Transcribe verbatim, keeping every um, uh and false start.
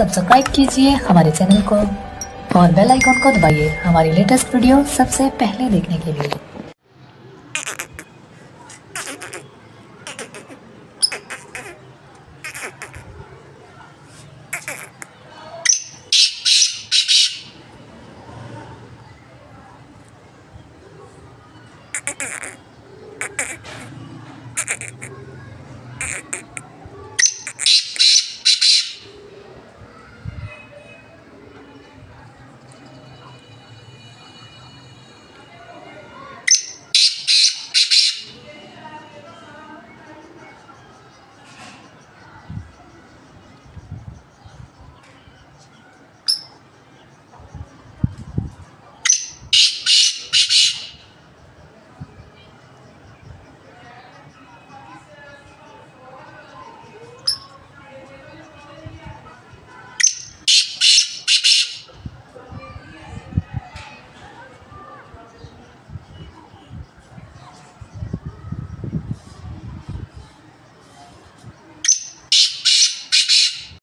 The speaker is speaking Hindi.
सब्सक्राइब कीजिए हमारे चैनल को और बेल आइकॉन को दबाइए हमारी लेटेस्ट वीडियो सबसे पहले देखने के लिए।